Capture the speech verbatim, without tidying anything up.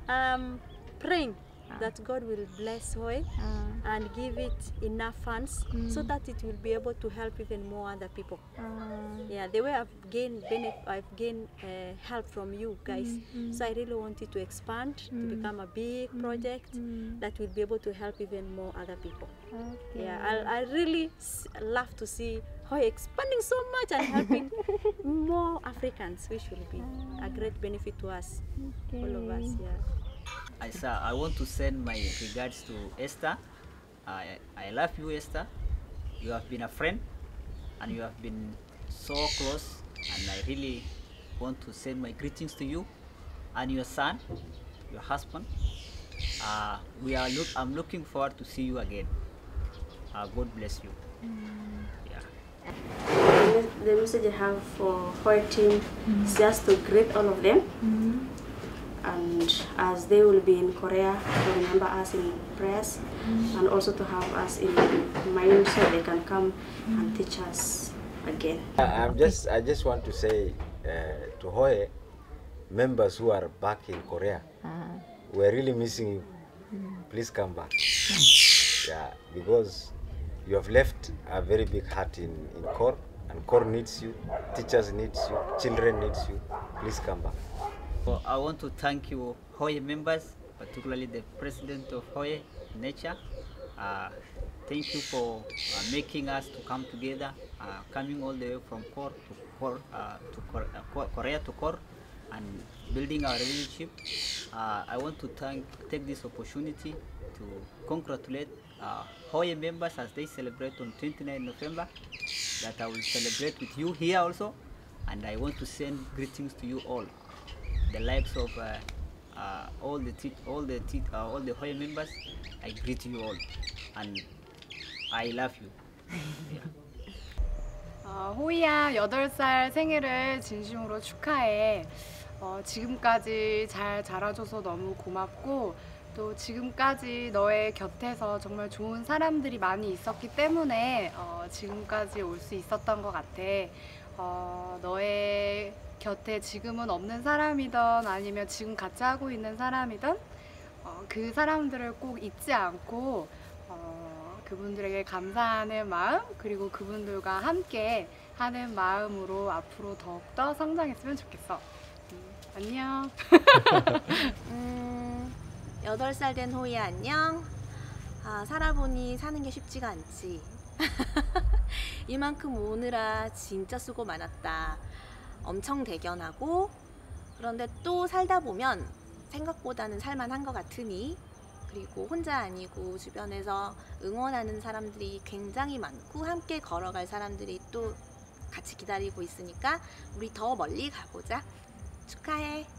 Um, praying Ah. that God will bless Hoye 아, and give it enough funds so Mm. that it will be able to help even more other people. 아, Yeah, the way I've gained benefit, I've gained uh, help from you guys. Mm, mm. So I really want it to expand to Mm. become a big project 음. that will be able to help even more other people. 오케이. Yeah, I, I really s- love to see Hoye expanding so much and helping more Africans, which will be a great benefit to us, all of us. 오케이. Yeah. I, sa- I want to send my regards to Esther. I, I love you, Esther. You have been a friend and you have been so close, and I really want to send my greetings to you and your son, your husband. Uh, we are look, I'm looking forward to see you again. Uh, God bless you. Yeah. The message I have for Hoye team is just to greet all of them, 음. and as they will be in Korea, to remember us in prayers, and also to have us in mind so they can come and teach us again. I- I'm just, I just want to say uh, to Hoye members who are back in Korea, 아, we're really missing you. Please come back. Yeah, because you have left a very big heart in, in Kor, and Kor needs you, teachers needs you, children needs you. Please come back. So I want to thank you, Hoye members, particularly the president of Hoye Nature. Uh, thank you for uh, making us to come together, uh, coming all the way from Kor to Kor, uh, to Kor, uh, Kor- Korea to Kor, and building our relationship. Uh, I want to thank, take this opportunity to congratulate uh, Hoye members as they celebrate on twenty-ninth November. That I will celebrate with you here also, and I want to send greetings to you all. The likes of uh, uh, all the te- all the te- uh, all the Hoye members, I greet you all, and I love you. Yeah. 어, 호이야 여덟 살 생일을 진심으로 축하해. 어, 지금까지 잘 자라줘서 너무 고맙고, 또 지금까지 너의 곁에서 정말 좋은 사람들이 많이 있었기 때문에 어, 지금까지 올 수 있었던 것 같아. 어, 너의 곁에 지금은 없는 사람이든 아니면 지금 같이 하고 있는 사람이든 어, 그 사람들을 꼭 잊지 않고 어, 그분들에게 감사하는 마음, 그리고 그분들과 함께 하는 마음으로 앞으로 더욱더 성장했으면 좋겠어. 음, 안녕. 음, 여덟 살 된 호이야 안녕. 아, 살아보니 사는 게 쉽지가 않지. 이만큼 오느라 진짜 수고 많았다. 엄청 대견하고, 그런데 또 살다 보면 생각보다는 살만한 것 같으니, 그리고 혼자 아니고 주변에서 응원하는 사람들이 굉장히 많고 함께 걸어갈 사람들이 또 같이 기다리고 있으니까 우리 더 멀리 가보자. 축하해.